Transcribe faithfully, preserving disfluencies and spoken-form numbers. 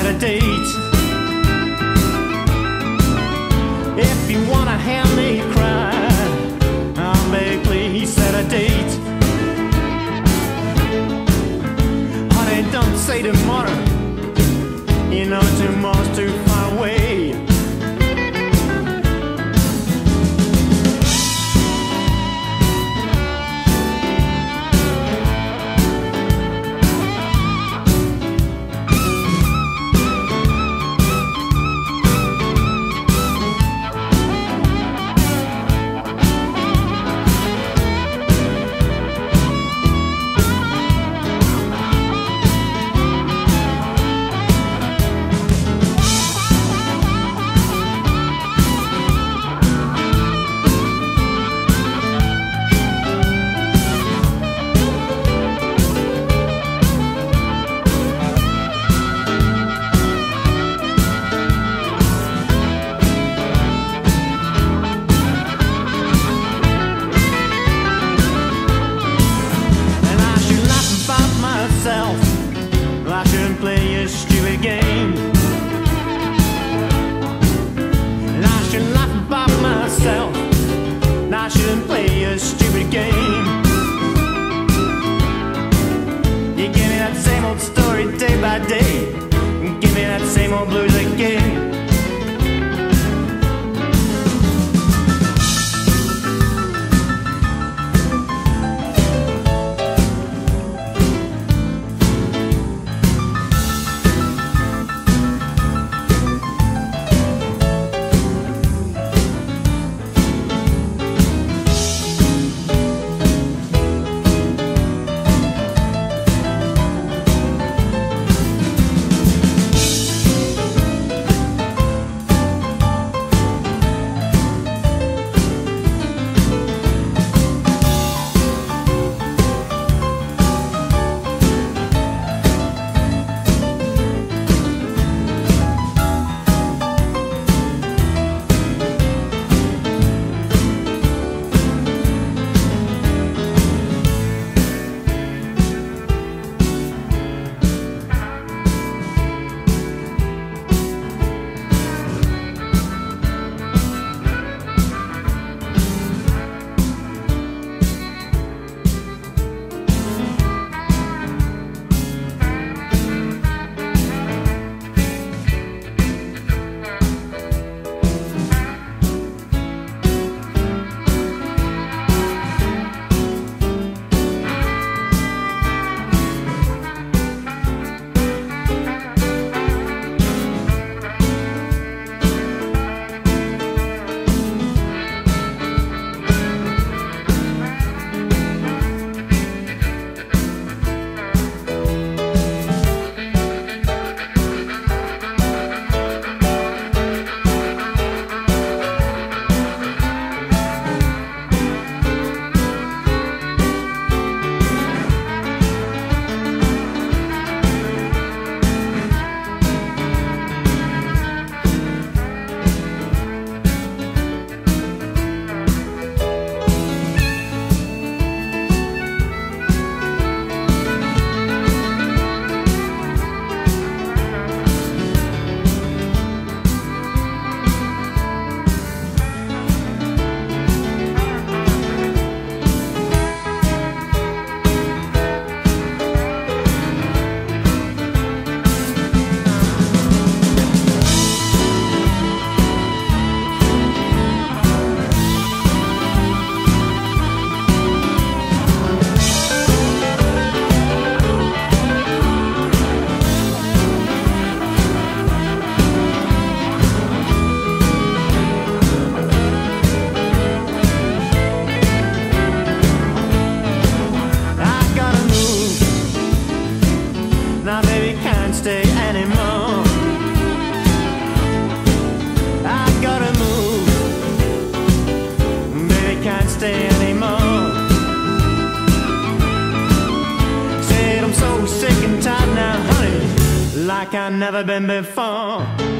a date. If you wanna hear me cry, I'll beg, please set a date. Honey, don't say tomorrow, you know tomorrow's too far away. I shouldn't play a stupid game, and I shouldn't laugh about myself, and I shouldn't play a stupid game. You give me that same old story day by day, and give me that same old blues again. Like I've never been before.